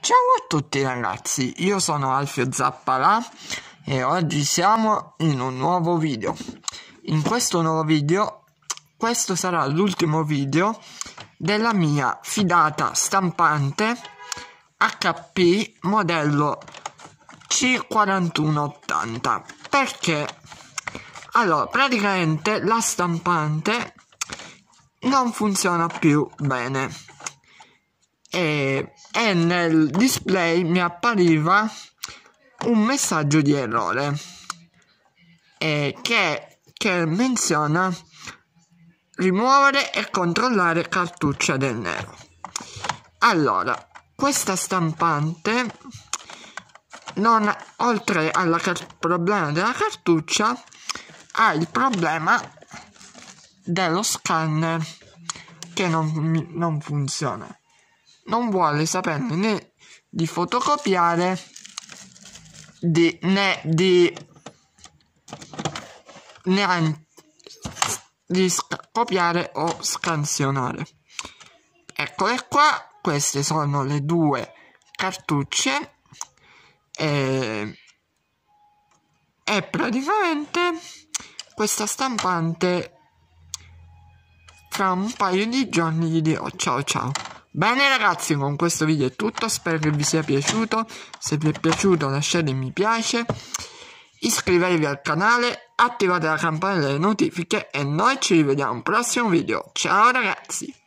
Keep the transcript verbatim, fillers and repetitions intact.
Ciao a tutti ragazzi, io sono Alfio Zappalà e oggi siamo in un nuovo video. In questo nuovo video, questo sarà l'ultimo video della mia fidata stampante H P modello C quarantuno ottanta. Perché? Allora, praticamente la stampante non funziona più bene. E, e nel display mi appariva un messaggio di errore e che, che menziona rimuovere e controllare cartuccia del nero. Allora, questa stampante, non, oltre al problema della cartuccia, ha il problema dello scanner che non, non funziona. Non vuole saperne né di fotocopiare di, né di né di copiare o scansionare. Eccole qua, queste sono le due cartucce e, e praticamente questa stampante fra un paio di giorni gli dirò ciao ciao. Bene ragazzi, con questo video è tutto, spero che vi sia piaciuto. Se vi è piaciuto lasciate mi piace, iscrivetevi al canale, attivate la campanella delle notifiche e noi ci rivediamo al prossimo video. Ciao ragazzi!